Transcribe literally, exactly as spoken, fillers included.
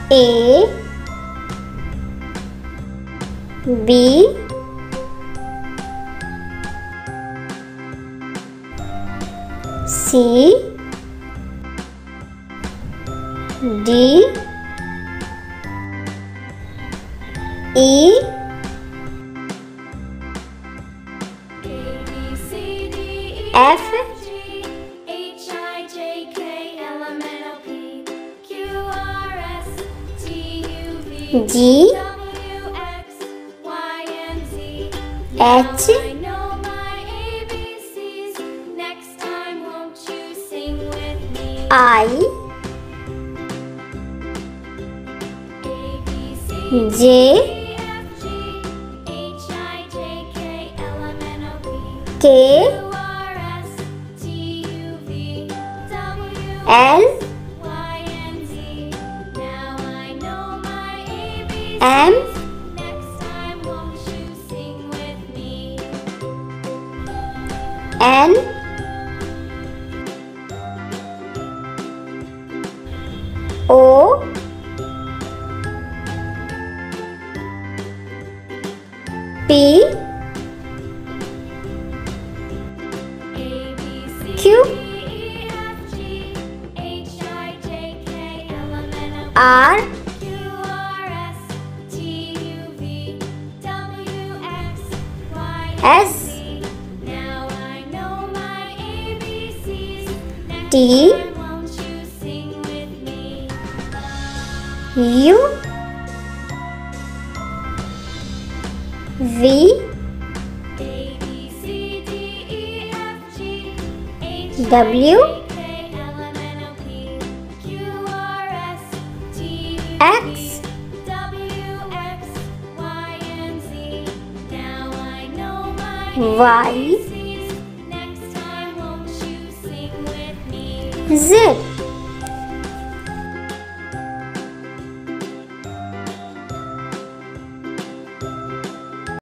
A B C D E F H I J K L M N O P Q R S T U V G W X Y and Z. H I know my A B Cs. Next time won't you sing with me? I A B C J D E F G H I J K L M N O P K Q R S T U V W L Y and Z. Now I know my A B Cs. M Next time won't you sing with me? N O P A B C Q D E F G H I J K L M N O P R Q R S T U V W X Y and S Z. Now I know my A B Cs. Next T time won't you sing with me? U V A B C D E F G H W I J K L M N O P Q R S T U V X W X Y and Z. Now I know my Y A B Cs. Next time won't you sing with me? Z